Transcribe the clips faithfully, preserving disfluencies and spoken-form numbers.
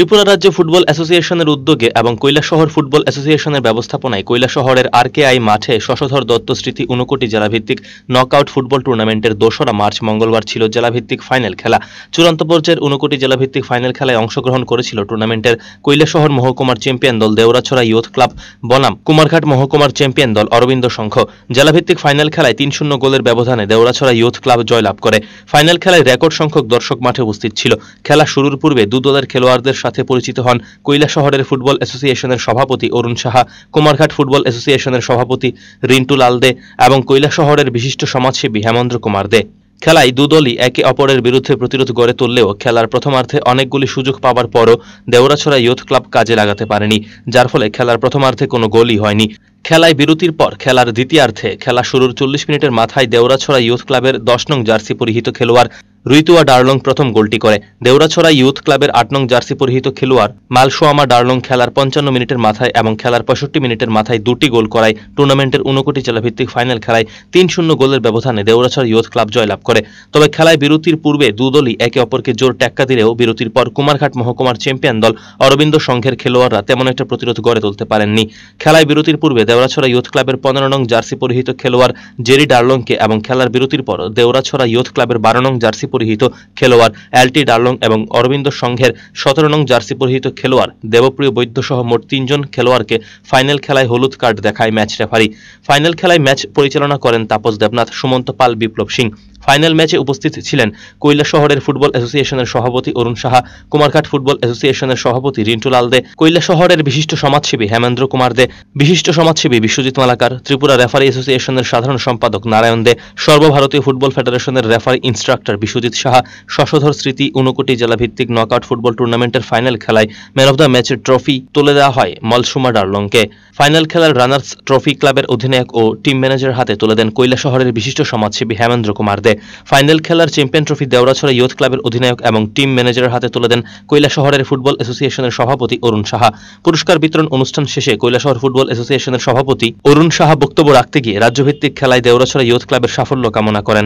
ত্রিপুরা রাজ্য ফুটবল অ্যাসোসিয়েশনের উদ্যোগে এবং কৈলাসহর ফুটবল অ্যাসোসিয়েশনের ব্যবস্থাপনায় কৈলাসহরের আর.কে মাঠে শশধর দত্ত স্মৃতি ঊনকোটি জেলাভিত্তিক নকআউট ফুটবল টুর্নামেন্টের দোসরা মার্চ মঙ্গলবার ছিল জেলাভিত্তিক ফাইনাল খেলা। চূড়ান্ত পর্যায়ের ঊনকোটি জেলাভিত্তিক ফাইনাল খেলায় অংশগ্রহণ করেছিল টুর্নামেন্টের কৈলাসহর মহকুমার চ্যাম্পিয়ন দল দেউরাছড়া ইয়ুথ ক্লাব বনাম কুমারঘাট মহকুমার চ্যাম্পিয়ন দল অরবিন্দ সংঘ। জেলাভিত্তিক ফাইনাল খেলায় তিন শূন্য গোলের ব্যবধানে দেউরাছড়া ইয়ুথ ক্লাব জয়লাভ করে। ফাইনাল খেলায় রেকর্ড সংখ্যক দর্শক মাঠে উপস্থিত ছিল। খেলা শুরুর পূর্বে দু দলের খেলোয়াড়দের সাথে পরিচিত হন কৈলাসহরের ফুটবল অ্যাসোসিয়েশনের সভাপতি অরুণ সাহা, কুমারঘাট ফুটবল অ্যাসোসিয়েশনের সভাপতি রিন্টু লাল দে এবং কৈলাসহরের বিশিষ্ট সমাজসেবী হেমেন্দ্র কুমার দে। খেলায় দুদলই একে অপরের বিরুদ্ধে প্রতিরোধ গড়ে তুললেও খেলার প্রথমার্ধে অনেকগুলি সুযোগ পাওয়ার পরও দেউরাছড়া ইয়ুথ ক্লাব কাজে লাগাতে পারেনি, যার ফলে খেলার প্রথমার্ধে কোনো গোলই হয়নি। খেলায় বিরতির পর খেলার দ্বিতীয়ার্ধে খেলা শুরুর চল্লিশ মিনিটের মাথায় দেউরাছড়া ইয়ুথ ক্লাবের দশ নং জার্সি পরিহিত খেলোয়াড় রুইতুয়া ডার্লং প্রথম গোলটি করে। দেউরাছড়া ইয়ুথ ক্লাবের আট নং জার্সি পরিহিত খেলোয়াড় মালসোয়ামা ডার্লং খেলার পঞ্চান্ন মিনিটের মাথায় এবং খেলার পঁয়ষট্টি মিনিটের মাথায় দুটি গোল করায় টুর্নামেন্টের ঊনকোটি জেলাভিত্তিক ফাইনাল খেলায় তিন শূন্য গোলের ব্যবধানে দেউরাছড়া ইয়ুথ ক্লাব জয়লাভ করে। তবে খেলায় বিরতির পূর্বে দুদলই একে অপরকে জোর টেক্কা দিলেও বিরতির পর কুমারঘাট মহকুমার চ্যাম্পিয়ন দল অরবিন্দ সংঘের খেলোয়াড়রা তেমন একটা প্রতিরোধ গড়ে তুলতে পারেননি। খেলায় বিরতির পূর্বে দেউরাছড়া ইয়ুথ ক্লাবের পনেরো নং জার্সি পরিহিত খেলোয়াড় জেরি ডার্লংকে এবং খেলার বিরতির পর দেউরাছড়া ইয়ুথ ক্লাবের বারো নং জার্সি পরিহিত খেলোয়াড় এলটি ডার্লং এবং অরবিন্দ সংঘের সতেরো নং জার্সি পরিহিত খেলোয়াড় দেবপ্রিয় বৈদ্য সহ মোট তিনজন খেলোয়াড়কে ফাইনাল খেলায় হলুদ কার্ড দেখায় ম্যাচ রেফারি। ফাইনাল খেলায় ম্যাচ পরিচালনা করেন তাপস দেবনাথ, সুমন্ত পাল, বিপ্লব সিং। ফাইনাল ম্যাচে উপস্থিত ছিলেন কৈলাসহরের ফুটবল অ্যাসোসিয়েশনের সভাপতি অরুণ সাহা, কুমারঘাট ফুটবল অ্যাসোসিয়েশনের সভাপতি রিন্টু লাল দে, কৈলাসহরের বিশিষ্ট সমাজসেবী হেমেন্দ্র কুমার দে, বিশিষ্ট সমাজসেবী বিশ্বজিৎ মালাকার, ত্রিপুরা রেফারি অ্যাসোসিয়েশনের সাধারণ সম্পাদক নারায়ণ দে, সর্বভারতীয় ফুটবল ফেডারেশনের রেফারি ইনস্ট্রাক্টর বিশ্বজিৎ সাহা। শশধর স্মৃতি ঊনকোটি জেলাভিত্তিক নকআউট ফুটবল টুর্নামেন্টের ফাইনাল খেলায় ম্যান অব দ্য ম্যাচের ট্রফি তুলে দেওয়া হয় মলসুমা ডার্লংকে। ফাইনাল খেলার রানার্স ট্রফি ক্লাবের অধিনায়ক ও টিম ম্যানেজারের হাতে তুলে দেন কৈলাসহরের বিশিষ্ট সমাজসেবী হেমেন্দ্র কুমার দে। ফাইনাল খেলার চ্যাম্পিয়ন ট্রফি দেউরাছড়া ইয়ুথ ক্লাবের অধিনায়ক এবং টিম ম্যানেজারের হাতে তুলে দেন কৈলাসহরের ফুটবল অ্যাসোসিয়েশনের সভাপতি অরুণ সাহা। পুরস্কার বিতরণ অনুষ্ঠান শেষে কৈলাসহর ফুটবল অ্যাসোসিয়েশনের সভাপতি অরুণ সাহা বক্তব্য রাখতে গিয়ে রাজ্যভিত্তিক খেলায় দেউরাছড়া ইয়ুথ ক্লাবের সাফল্য কামনা করেন।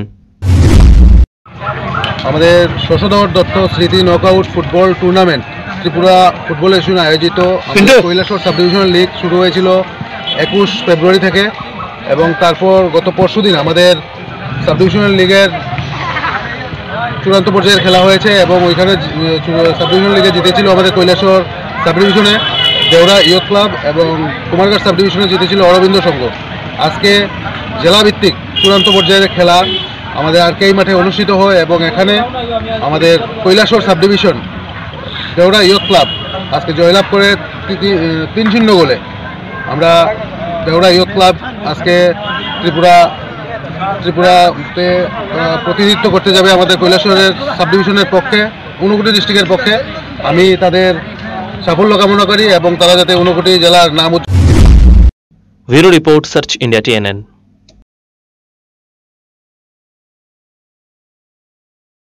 আমাদের শশধর দত্ত স্মৃতি knockout football tournament Tripura football association আয়োজিত কৈলাসহর সাব ডিভিশনাল লিগ শুরু হয়েছিল একুশ ফেব্রুয়ারি থেকে এবং তারপর গত পরশু দিন আমাদের সাব ডিভিশনাল লিগের চূড়ান্ত পর্যায়ের খেলা হয়েছে এবং ওইখানে সাব ডিভিশনাল লিগে জিতেছিল আমাদের কৈলাসহর সাব ডিভিশনে দেউরা ইয়ুথ ক্লাব এবং কুমারঘাট সাব ডিভিশনে জিতেছিল অরবিন্দ সংঘ। আজকে জেলাভিত্তিক চূড়ান্ত পর্যায়ের খেলা আমাদের আর.কে মাঠে অনুষ্ঠিত হয় এবং এখানে আমাদের Kailashahar sub division Deura youth club আজকে জয়লাভ করে তিন শূন্য গোলে। আমরা দেউরা ইয়ুথ ক্লাব আজকে ত্রিপুরা ত্রিপুরাতে প্রতিনিধিত্ব করতে যাবে আমাদের কৈলাসহরের সাব ডিভিশনের পক্ষে, ঊনকোটি ডিস্ট্রিক্টের পক্ষে। আমি তাদের সাফল্য কামনা করি এবং তারা যাতে ঊনকোটি জেলার নাম। Bureau report, search India T N N.